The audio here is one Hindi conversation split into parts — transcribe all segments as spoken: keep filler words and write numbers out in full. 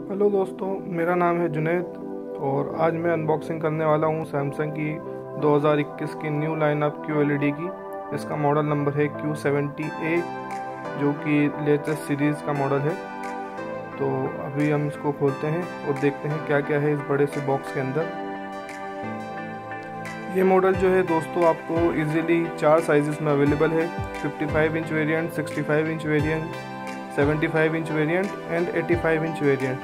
हेलो दोस्तों, मेरा नाम है जुनैद और आज मैं अनबॉक्सिंग करने वाला हूँ सैमसंग की दो हज़ार इक्कीस की new lineup Q L E D की। इसका मॉडल नंबर है क्यू सेवेंटी ए, जो कि लेटेस्ट सीरीज़ का मॉडल है। तो अभी हम इसको खोलते हैं और देखते हैं क्या क्या है इस बड़े से बॉक्स के अंदर। ये मॉडल जो है दोस्तों आपको इजीली चार साइजेस में अवेलेबल है। Fifty five inch variant, sixty five inch variant, seventy five inch variant and eighty five inch variant.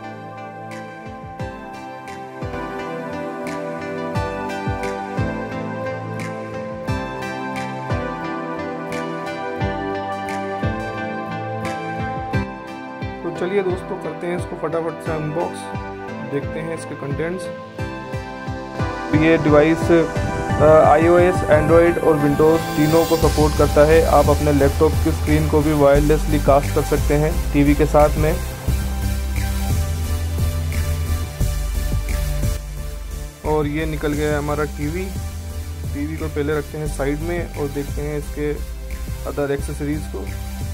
तो चलिए दोस्तों, करते हैं इसको फटाफट से अनबॉक्स, देखते हैं इसके कंटेंट्स। ये डिवाइस आईओएस, एंड्रॉयड और विंडोज़ तीनों को सपोर्ट करता है। आप अपने लैपटॉप की स्क्रीन को भी वायरलेसली कास्ट कर सकते हैं टीवी के साथ में। और ये निकल गया है हमारा टीवी। टीवी को पहले रखते हैं साइड में और देखते हैं इसके अदर एक्सेसरीज को।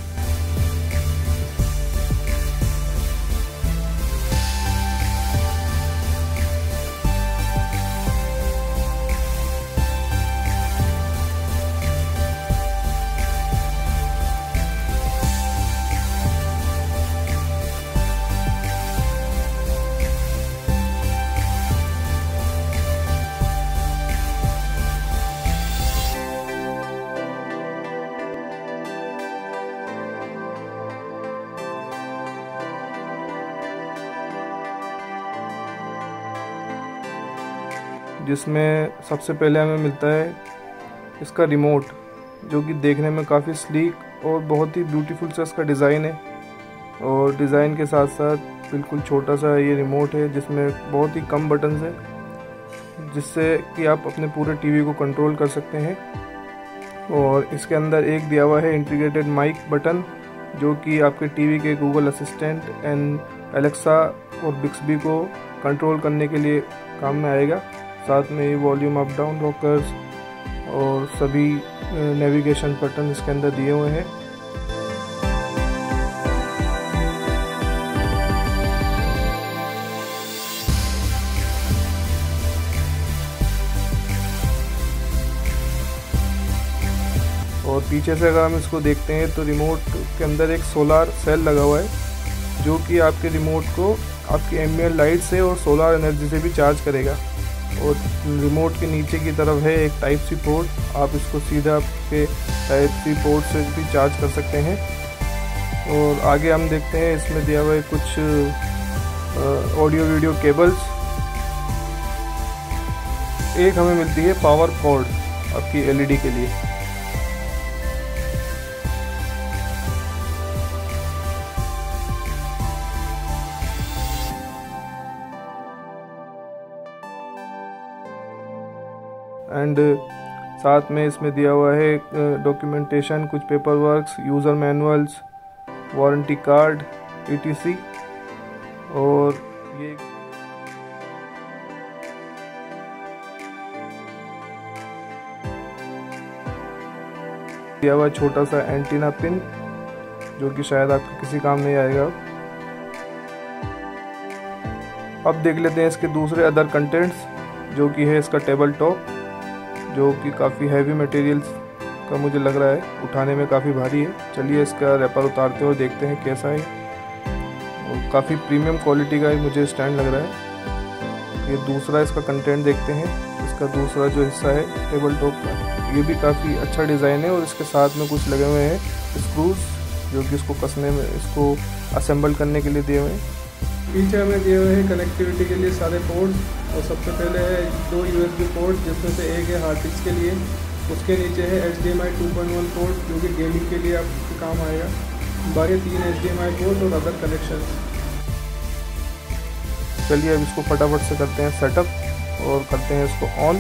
जिसमें सबसे पहले हमें मिलता है इसका रिमोट, जो कि देखने में काफ़ी स्लीक और बहुत ही ब्यूटीफुल सा इसका डिज़ाइन है। और डिज़ाइन के साथ साथ बिल्कुल छोटा सा ये रिमोट है, जिसमें बहुत ही कम बटन्स है, जिससे कि आप अपने पूरे टीवी को कंट्रोल कर सकते हैं। और इसके अंदर एक दिया हुआ है इंटीग्रेटेड माइक बटन, जो कि आपके टीवी के गूगल असिस्टेंट एंड एलेक्सा और बिक्सबी को कंट्रोल करने के लिए काम में आएगा। साथ में वॉल्यूम अप डाउन रॉकर्स और सभी नेविगेशन बटन इसके अंदर दिए हुए हैं। और पीछे से अगर हम इसको देखते हैं तो रिमोट के अंदर एक सोलार सेल लगा हुआ है, जो कि आपके रिमोट को आपकी एम्बिएंट लाइट से और सोलार एनर्जी से भी चार्ज करेगा। और रिमोट के नीचे की तरफ है एक टाइप सी पोर्ट, आप इसको सीधा आपके टाइप सी पोर्ट से भी चार्ज कर सकते हैं। और आगे हम देखते हैं इसमें दिया हुआ है कुछ ऑडियो वीडियो केबल्स। एक हमें मिलती है पावर कॉर्ड आपकी एलईडी के लिए। एंड साथ में इसमें दिया हुआ है डॉक्यूमेंटेशन, कुछ paper works, user manuals, warranty card, E T C. और ये दिया हुआ छोटा सा एंटीना पिन, जो कि शायद आपके किसी काम नहीं आएगा। अब देख लेते हैं इसके दूसरे अदर कंटेंट्स, जो कि है इसका टेबल टॉप, जो कि काफ़ी हैवी मटेरियल्स का मुझे लग रहा है, उठाने में काफ़ी भारी है। चलिए इसका रैपर उतारते हैं और देखते हैं कैसा है। और काफ़ी प्रीमियम क्वालिटी का मुझे स्टैंड लग रहा है। ये दूसरा इसका कंटेंट देखते हैं। इसका दूसरा जो हिस्सा है टेबल टॉप का, ये भी काफ़ी अच्छा डिज़ाइन है। और इसके साथ में कुछ लगे हुए हैं स्क्रूज, जो कि इसको कसने में, इसको असेंबल करने के लिए दिए हुए हैं। पीछे हमें दिए हुए हैं कनेक्टिविटी के लिए सारे पोर्ट्स। और सबसे पहले है दो यूएसबी पोर्ट, जिसमें से एक है हार्ड डिस्क के लिए, उसके नीचे है H D M I two point one port, जो कि गेमिंग के लिए आपके काम आएगा। बाकी तीन H D M I port और अदर कनेक्शन। चलिए अब इसको फटाफट से करते हैं सेटअप और करते हैं इसको ऑन।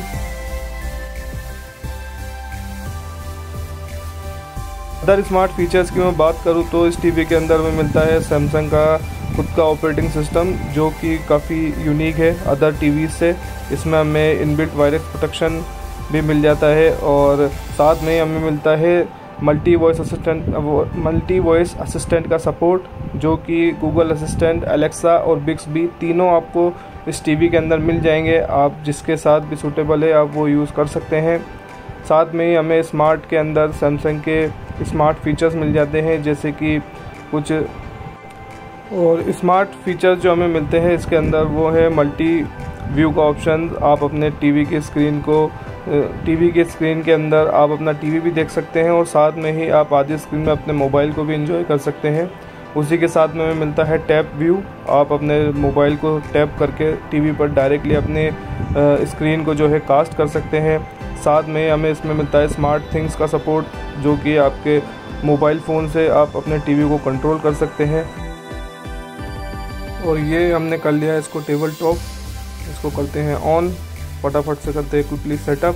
अदर स्मार्ट फीचर्स की मैं बात करूँ तो इस टीवी के अंदर में मिलता है सैमसंग का खुद का ऑपरेटिंग सिस्टम, जो कि काफ़ी यूनिक है अदर टीवी से। इसमें हमें इनबिल्ट वायरस प्रोटेक्शन भी मिल जाता है और साथ में हमें मिलता है multi voice assistant multi voice assistant का सपोर्ट, जो कि गूगल असिस्टेंट, एलेक्सा और बिक्सबी तीनों आपको इस टीवी के अंदर मिल जाएंगे। आप जिसके साथ भी सूटेबल है आप वो यूज़ कर सकते हैं। साथ में ही हमें स्मार्ट के अंदर सैमसंग के स्मार्ट फीचर्स मिल जाते हैं, जैसे कि कुछ और स्मार्ट फीचर्स जो हमें मिलते हैं इसके अंदर वो है मल्टी व्यू का ऑप्शन। आप अपने टीवी की स्क्रीन को टीवी के स्क्रीन के अंदर आप अपना टीवी भी देख सकते हैं और साथ में ही आप आधी स्क्रीन में अपने मोबाइल को भी एंजॉय कर सकते हैं। उसी के साथ में हमें मिलता है टैप व्यू। आप अपने मोबाइल को टैप करके टीवी पर डायरेक्टली अपने स्क्रीन को जो है कास्ट कर सकते हैं। साथ में हमें इसमें मिलता है स्मार्ट थिंग्स का सपोर्ट, जो कि आपके मोबाइल फ़ोन से आप अपने टीवी को कंट्रोल कर सकते हैं। और ये हमने कर लिया इसको टेबल टॉप। इसको करते हैं ऑन, फटाफट से करते हैं क्विकली सेटअप।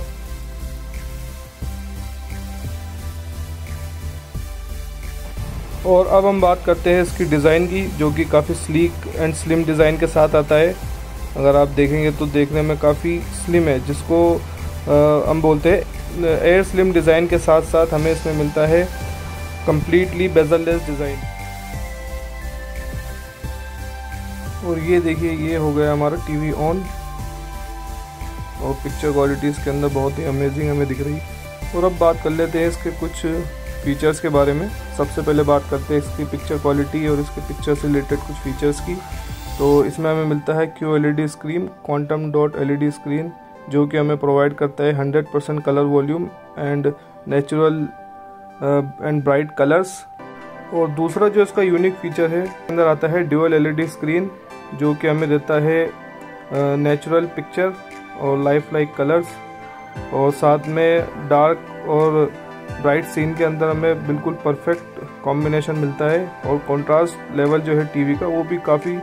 और अब हम बात करते हैं इसकी डिज़ाइन की, जो कि काफ़ी स्लीक एंड स्लिम डिज़ाइन के साथ आता है। अगर आप देखेंगे तो देखने में काफ़ी स्लिम है, जिसको आ, हम बोलते हैं एयर स्लिम डिज़ाइन के साथ साथ हमें इसमें मिलता है कम्प्लीटली बेजललेस डिज़ाइन। और ये देखिए ये हो गया हमारा टीवी ऑन और पिक्चर क्वालिटी इसके अंदर बहुत ही अमेजिंग हमें दिख रही है। और अब बात कर लेते हैं इसके कुछ फीचर्स के बारे में। सबसे पहले बात करते हैं इसकी पिक्चर क्वालिटी और इसके पिक्चर से रिलेटेड कुछ फीचर्स की। तो इसमें हमें मिलता है Q L E D screen, quantum dot L E D screen, जो कि हमें प्रोवाइड करता है hundred percent colour volume and natural and bright colours. और दूसरा जो इसका यूनिक फीचर है अंदर आता है dual L E D screen, जो कि हमें देता है नेचुरल पिक्चर और लाइफ लाइक कलर्स। और साथ में डार्क और ब्राइट सीन के अंदर हमें बिल्कुल परफेक्ट कॉम्बिनेशन मिलता है। और कंट्रास्ट लेवल जो है टीवी का वो भी काफ़ी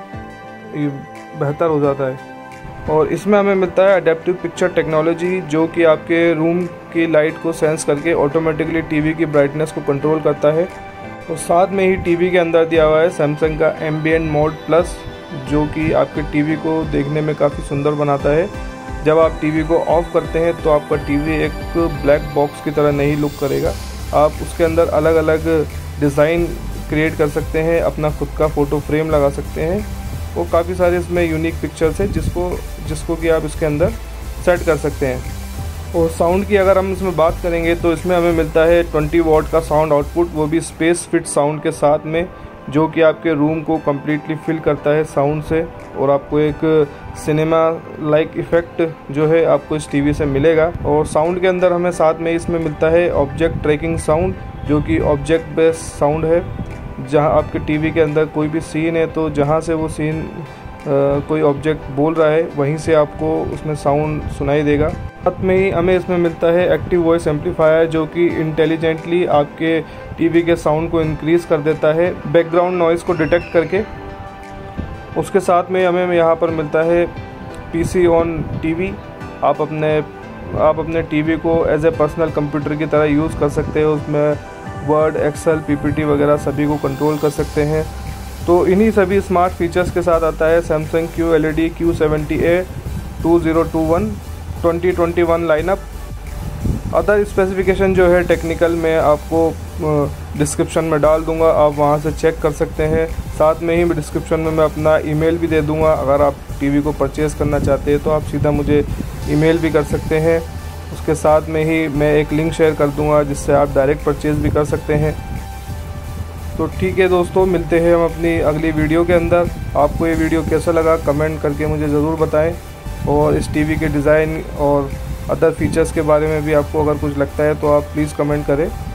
बेहतर हो जाता है। और इसमें हमें मिलता है अडेप्टिव पिक्चर टेक्नोलॉजी, जो कि आपके रूम की लाइट को सेंस करके ऑटोमेटिकली टीवी की ब्राइटनेस को कंट्रोल करता है। और साथ में ही टीवी के अंदर दिया हुआ है सैमसंग का एम्बिएंट मोड प्लस, जो कि आपके टीवी को देखने में काफ़ी सुंदर बनाता है। जब आप टीवी को ऑफ करते हैं तो आपका टीवी एक ब्लैक बॉक्स की तरह नहीं लुक करेगा। आप उसके अंदर अलग अलग डिज़ाइन क्रिएट कर सकते हैं, अपना खुद का फ़ोटो फ्रेम लगा सकते हैं। वो काफ़ी सारे इसमें यूनिक पिक्चर्स हैं जिसको जिसको कि आप इसके अंदर सेट कर सकते हैं। और साउंड की अगर हम इसमें बात करेंगे तो इसमें हमें मिलता है ट्वेंटी वॉट का साउंड आउटपुट, वो भी स्पेस फिट साउंड के साथ में, जो कि आपके रूम को कम्प्लीटली फिल करता है साउंड से। और आपको एक सिनेमा लाइक इफ़ेक्ट जो है आपको इस टीवी से मिलेगा। और साउंड के अंदर हमें साथ में इसमें मिलता है ऑब्जेक्ट ट्रैकिंग साउंड, जो कि ऑब्जेक्ट बेस्ड साउंड है। जहां आपके टीवी के अंदर कोई भी सीन है तो जहां से वो सीन आ, कोई ऑब्जेक्ट बोल रहा है वहीं से आपको उसमें साउंड सुनाई देगा। साथ में ही हमें इसमें मिलता है एक्टिव वॉइस एम्पलीफायर, जो कि इंटेलिजेंटली आपके टीवी के साउंड को इंक्रीज़ कर देता है बैकग्राउंड नॉइज़ को डिटेक्ट करके। उसके साथ में हमें यहाँ पर मिलता है पीसी ऑन टीवी। आप अपने आप अपने टीवी को एज ए पर्सनल कंप्यूटर की तरह यूज़ कर सकते हो। उसमें वर्ड, एक्सेल, पीपीटी वगैरह सभी को कंट्रोल कर सकते हैं। तो इन्हीं सभी स्मार्ट फीचर्स के साथ आता है Samsung Q L E D Q seventy A two zero two one twenty twenty one lineup. Other specification जो है टेक्निकल मैं आपको डिस्क्रिप्शन में डाल दूंगा, आप वहां से चेक कर सकते हैं। साथ में ही डिस्क्रिप्शन में मैं अपना ईमेल भी दे दूंगा। अगर आप टीवी को परचेज़ करना चाहते हैं तो आप सीधा मुझे ईमेल भी कर सकते हैं। उसके साथ में ही मैं एक लिंक शेयर कर दूंगा जिससे आप डायरेक्ट परचेज़ भी कर सकते हैं। तो ठीक है दोस्तों, मिलते हैं हम अपनी अगली वीडियो के अंदर। आपको ये वीडियो कैसा लगा कमेंट करके मुझे ज़रूर बताएं। और इस टीवी के डिज़ाइन और अदर फीचर्स के बारे में भी आपको अगर कुछ लगता है तो आप प्लीज़ कमेंट करें।